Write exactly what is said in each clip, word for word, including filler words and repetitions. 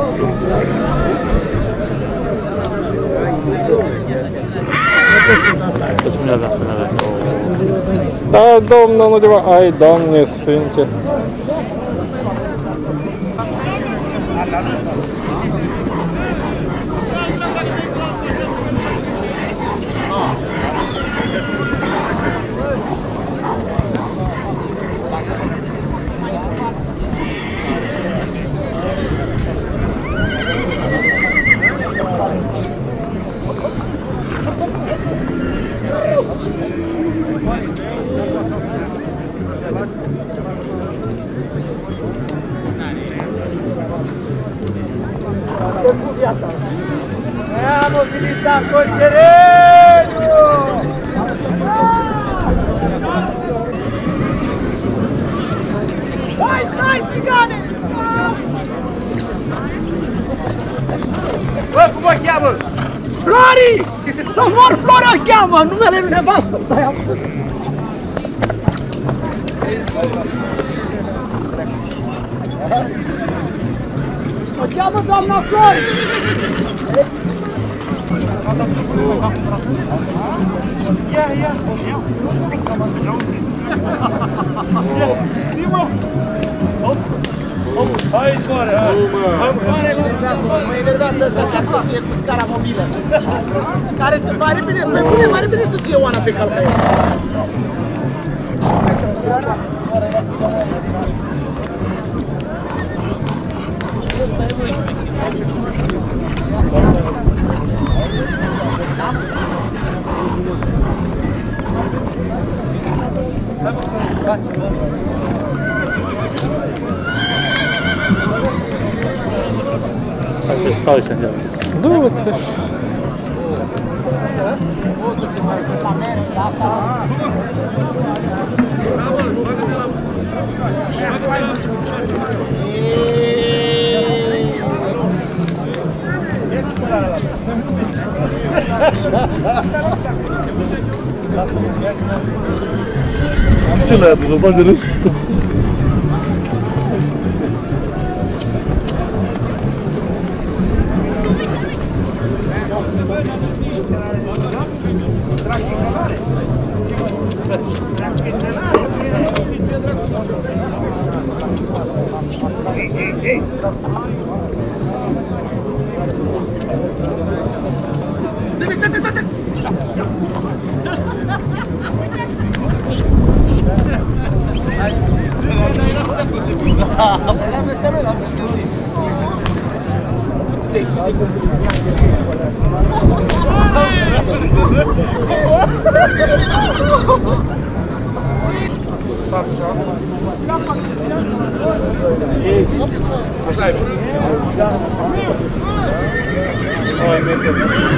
Da, domnul, nu ceva. Ai, Doamne Sfinte. Vamos, Filipe, Corchereiro! Vai, vai, țigane! Bă, cum o cheamă? Flori! Să mor Flori o cheamă! Numele lui nevastă! Stai acum! O cheamă doamna Flori! Ia, ia! Primo! Hai, zboare! Mă enervează ăsta ce să fie cu scara mobilă. Care ți mai repede, mai bine, mai repede să fie Oana pe calca ei. Stai și așa. Du-te! Ce l-ai adus? Îl bagi de râs? Așa e. Hai, mergem.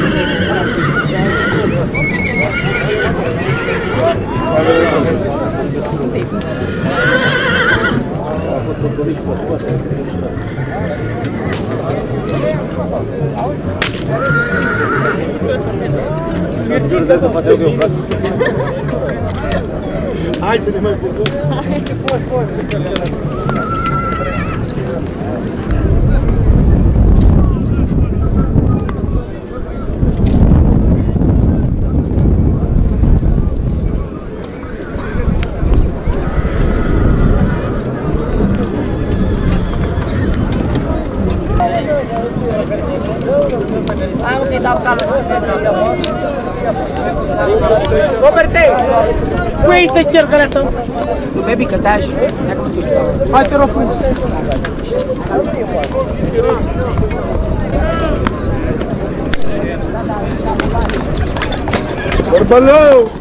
Hai să ne mai bucurăm. Foi, foi. Ah, ok, dá o calor. Roberte! Wait, te cer galeta. Tu baby că stai și ne cum tu știi. Hai te rog frumos. Bărbalău!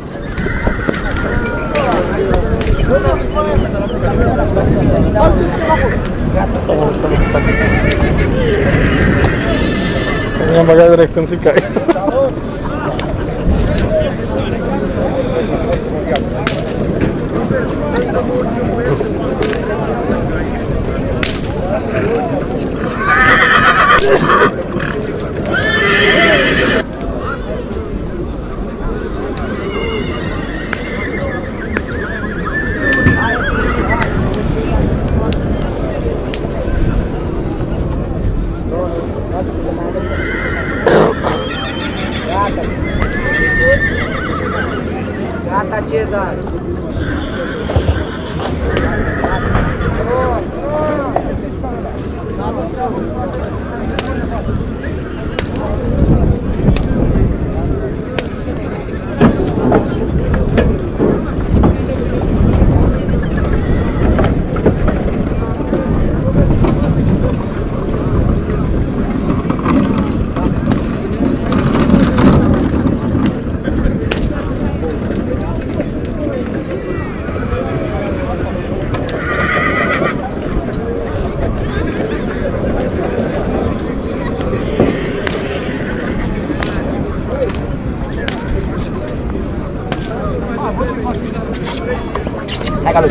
Mi-am băgat direct în țicai. Cezar. Hai ca lui.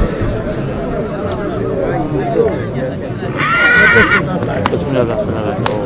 Coś mi da,